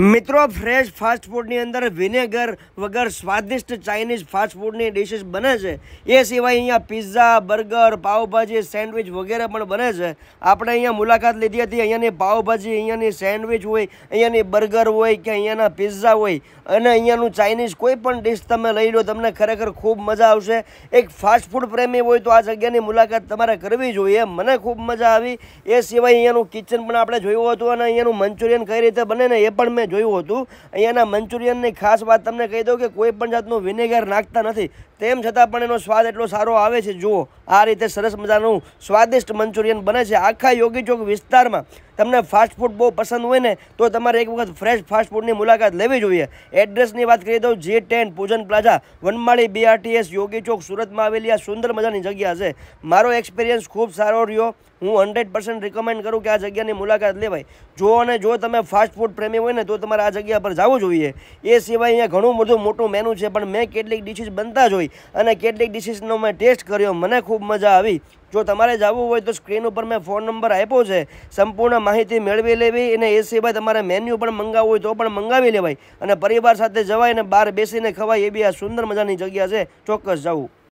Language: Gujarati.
મિત્રો ફ્રેશ ફાસ્ટ ફૂડની અંદર વિનેગર વગર સ્વાદિષ્ટ ચાઇનીઝ ફાસ્ટ ફૂડની ડિશિસ બને છે। એ સિવાય અહીંયા પિઝા, બર્ગર, પાવભાજી, સેન્ડવિચ વગેરે પણ બને છે। આપણે અહીંયા મુલાકાત લીધી હતી। અહીંયાની પાવભાજી, અહીંયાની સેન્ડવિચ હોય, અહીંયાની બર્ગર હોય કે અહીંયાના પિઝા હોય અને અહીંયાનું ચાઇનીઝ કોઈ પણ ડિશ તમે લઈ લો, તમને ખરેખર ખૂબ મજા આવશે। એક ફાસ્ટ ફૂડ પ્રેમી હોય તો આ જગ્યાની મુલાકાત તમારે કરવી જોઈએ। મને ખૂબ મજા આવી। એ સિવાય અહીંયાનું કિચન પણ આપણે જોયું હતું અને અહીંયાનું મંચુરિયન કઈ રીતે બને ને એ પણ મેં જોયું હતું। અહીંયાના મંચુરિયનની ખાસ વાત તમને કહી દઉં કે કોઈ પણ જાતનું વિનેગર નાખતા નથી, તેમ છતાં પણ એનો સ્વાદ એટલો સારો આવે છે। જુઓ, આ રીતે સરસ મજાનું સ્વાદિષ્ટ મંચુરિયન બને છે। આખા યોગી ચોક વિસ્તારમાં તમને ફાસ્ટ ફૂડ બહુ પસંદ હોય ને તો તમારે એક વખત ફ્રેશ ફાસ્ટ ફૂડની મુલાકાત લેવી જોઈએ। એડ્રેસની વાત કરી દઉં, G10 પૂજન પ્લાઝા, વનમાળી BRTS, યોગી ચોક, સુરતમાં આવેલી આ સુંદર મજાની જગ્યા છે। મારો એક્સપિરિયન્સ ખૂબ સારો રહ્યો। હું 100% રિકમેન્ડ કરું કે આ જગ્યાની મુલાકાત લેવાય। જો અને જો તમે ફાસ્ટ ફૂડ પ્રેમી હોય ને તો તમારે આ જગ્યા પર જવું જોઈએ। એ સિવાય અહીંયા ઘણું બધું મોટું મેનુ છે, પણ મેં કેટલીક ડિશિસ બનતા જોઈ અને કેટલીક ડિશિસનો મેં ટેસ્ટ કર્યો, મને ખૂબ મજા આવી। જો તમારે જવું હોય તો સ્ક્રીન ઉપર મેં ફોન નંબર આપ્યો છે, સંપૂર્ણ માહિતી મેળવી લેવી। અને એ સિવાય તમારે મેન્યુ પણ મંગાવવું હોય તો પણ મંગાવી લેવાય અને પરિવાર સાથે જવાય અને બહાર બેસીને ખવાય એવી આ સુંદર મજાની જગ્યા છે। ચોક્કસ જવું।